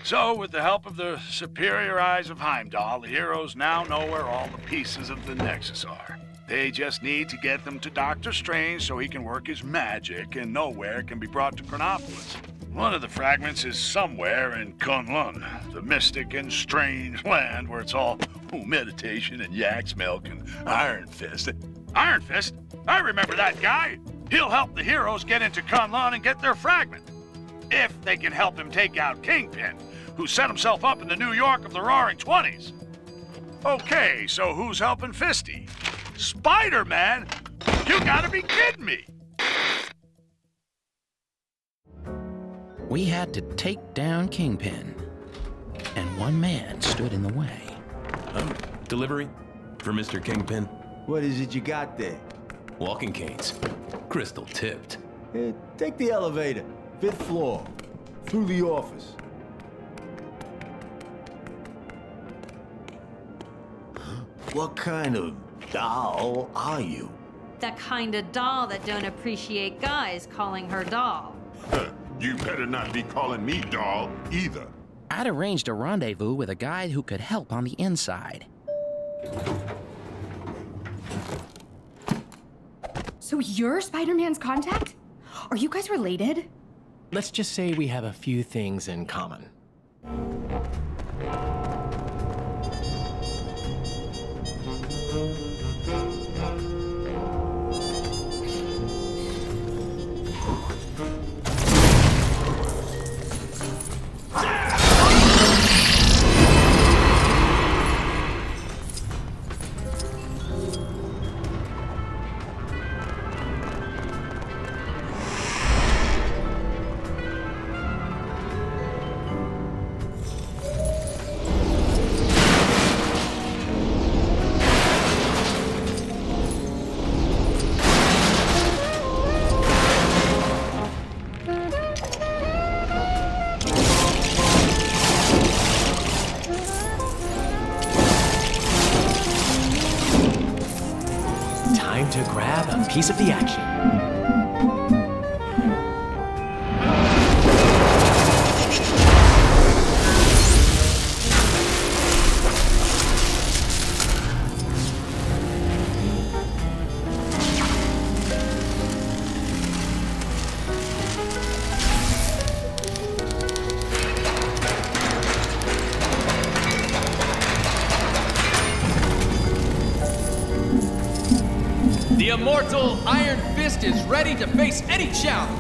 So, with the help of the superior eyes of Heimdall, the heroes now know where all the pieces of the Nexus are. They just need to get them to Doctor Strange so he can work his magic and know where it can be brought to Chronopolis. One of the fragments is somewhere in Kunlun, the mystic and strange land where it's all meditation and yak's milk and Iron Fist. Iron Fist? I remember that guy! He'll help the heroes get into Kunlun and get their fragment. If they can help him take out Kingpin, who set himself up in the New York of the Roaring Twenties. Okay, so who's helping Fisty? Spider-Man? You gotta be kidding me! We had to take down Kingpin, and one man stood in the way. Delivery for Mr. Kingpin. What is it you got there? Walking canes. Crystal tipped. Take the elevator. 5th floor. Through the office. What kind of doll are you? The kind of doll that don't appreciate guys calling her doll. You better not be calling me doll either. I'd arranged a rendezvous with a guy who could help on the inside. So you're Spider-Man's contact? Are you guys related? Let's just say we have a few things in common. Time to grab a piece of the action. The immortal Iron Fist is ready to face any challenge.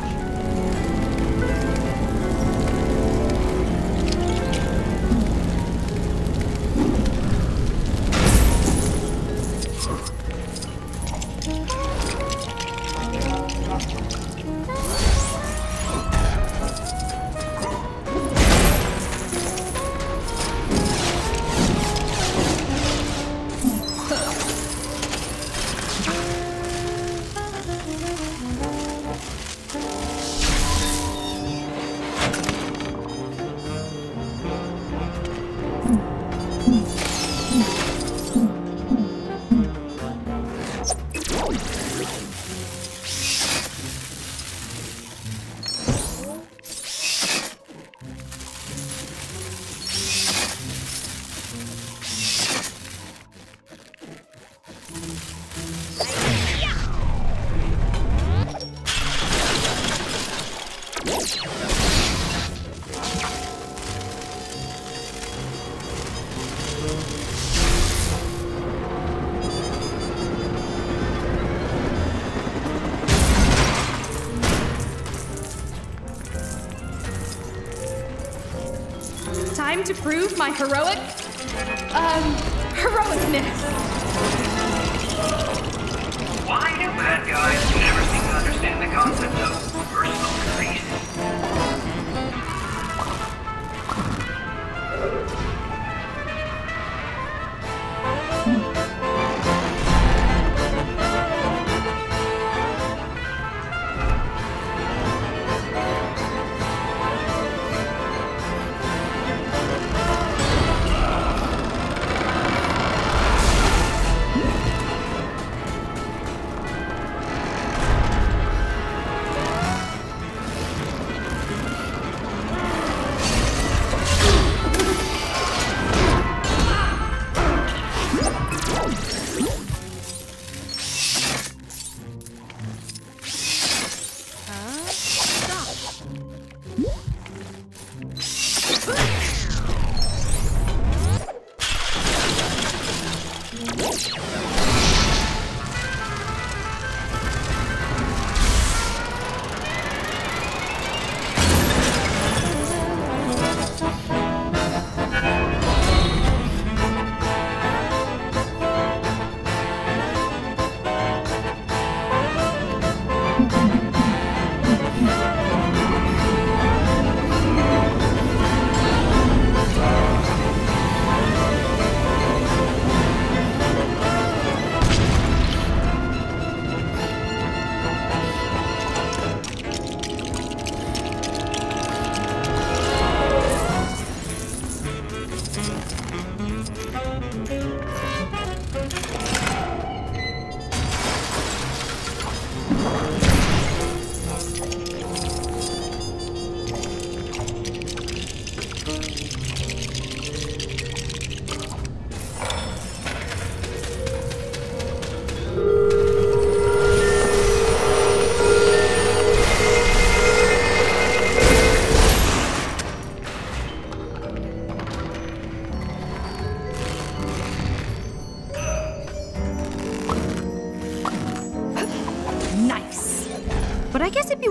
Time to prove my heroicness. Why do bad guys never seem to understand the concept of personal grace?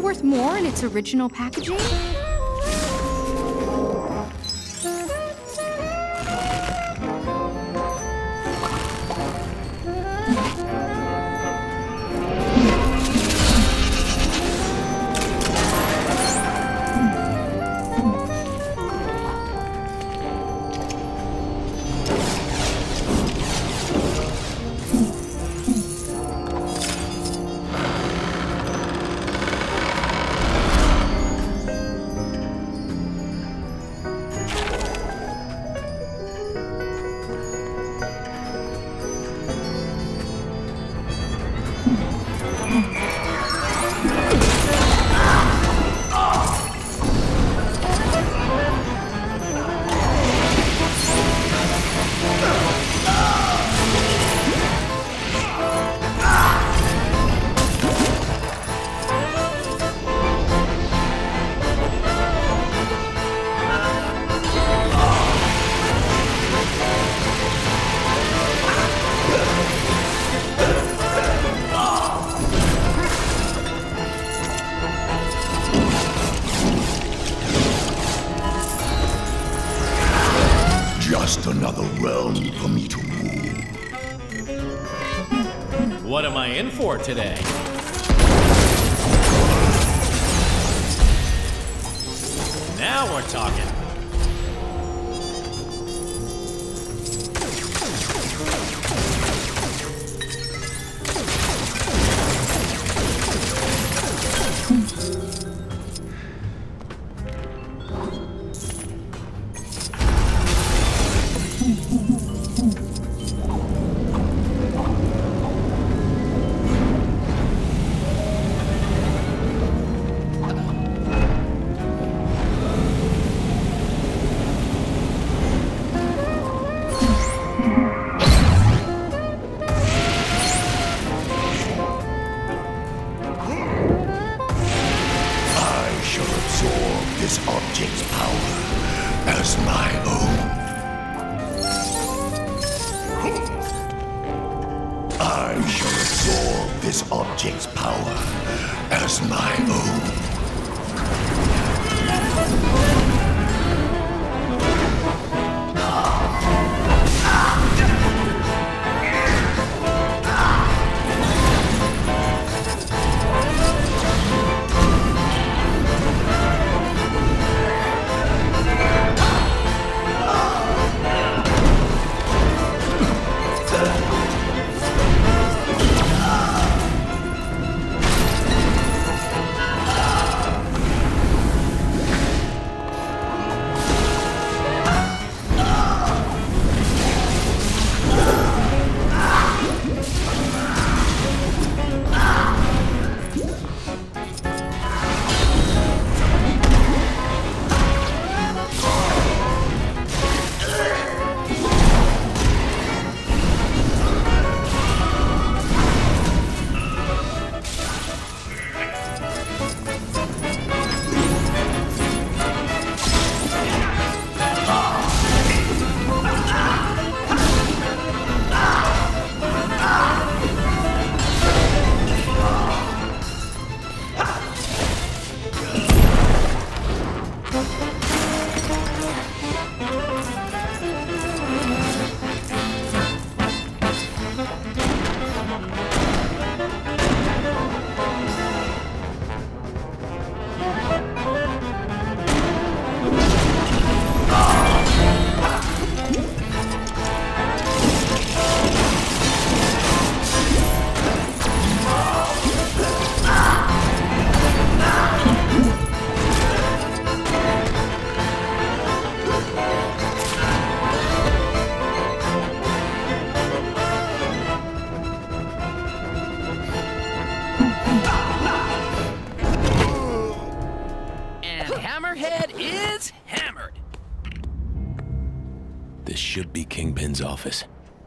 worth more in its original packaging? Just another realm for me to rule. What am I in for today? Now we're talking. This object's power as my own. I shall absorb this object's power as my own. This should be Kingpin's office.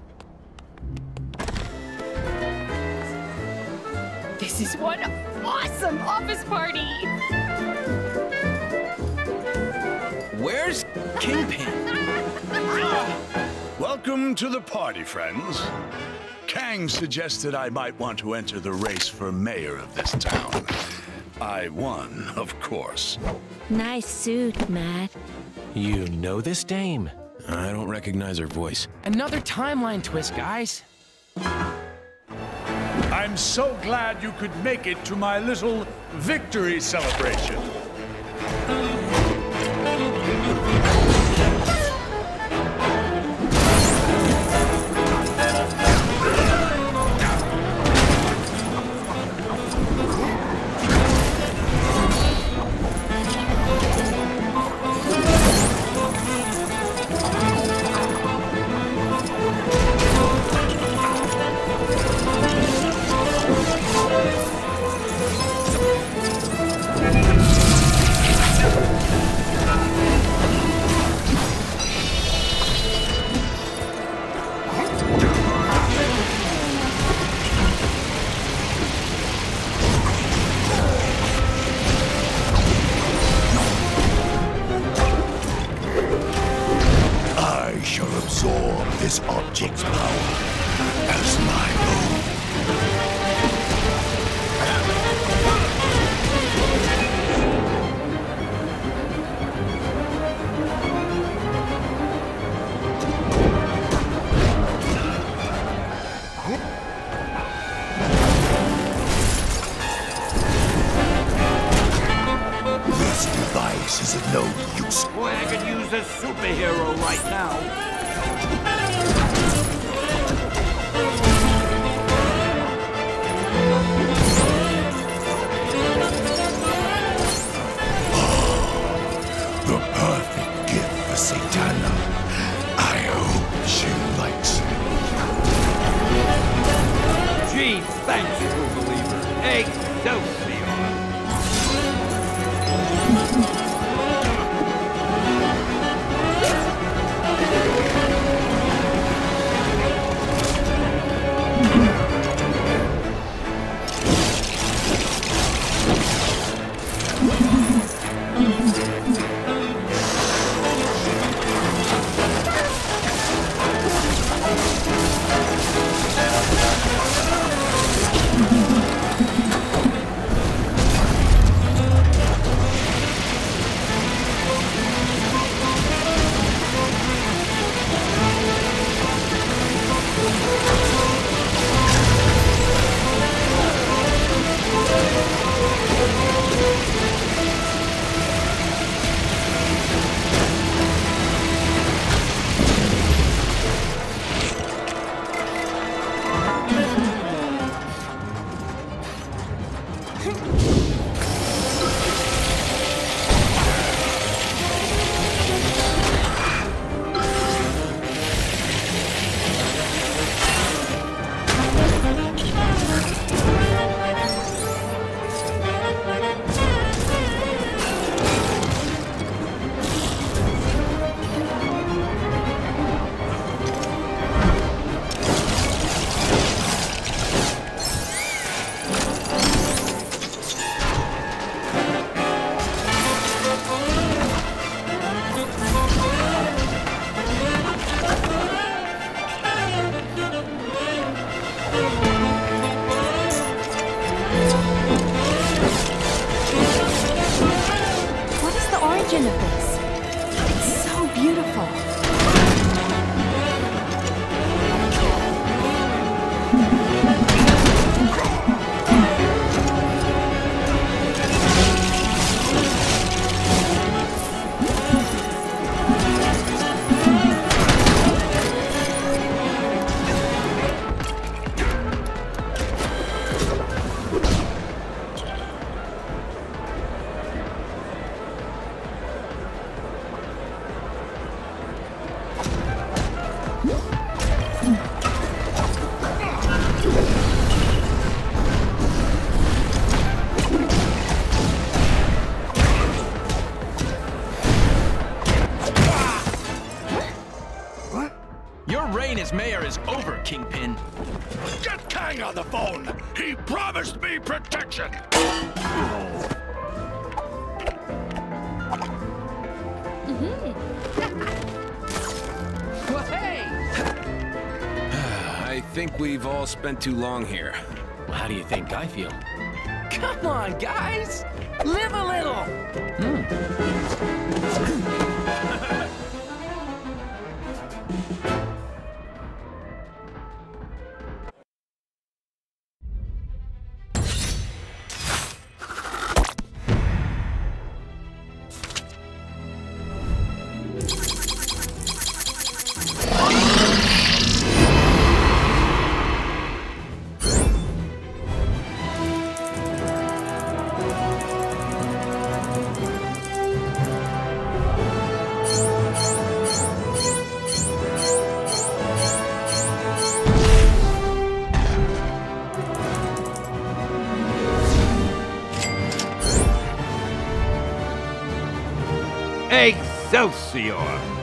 This is one awesome office party! Where's Kingpin? Welcome to the party, friends. Kang suggested I might want to enter the race for mayor of this town. I won, of course. Nice suit, Matt. You know this dame? I don't recognize her voice. Another timeline twist, guys. I'm so glad you could make it to my little victory celebration. This object's power as my own. This device is of no use. Boy, I could use a superhero right now. The perfect gift for Satana. I hope she likes it. Gee, thanks, true believer. Excelsior! As mayor is over, Kingpin. Get Kang on the phone! He promised me protection! Well, hey! I think we've all spent too long here. How do you think I feel? Come on, guys! Live a little! Excelsior!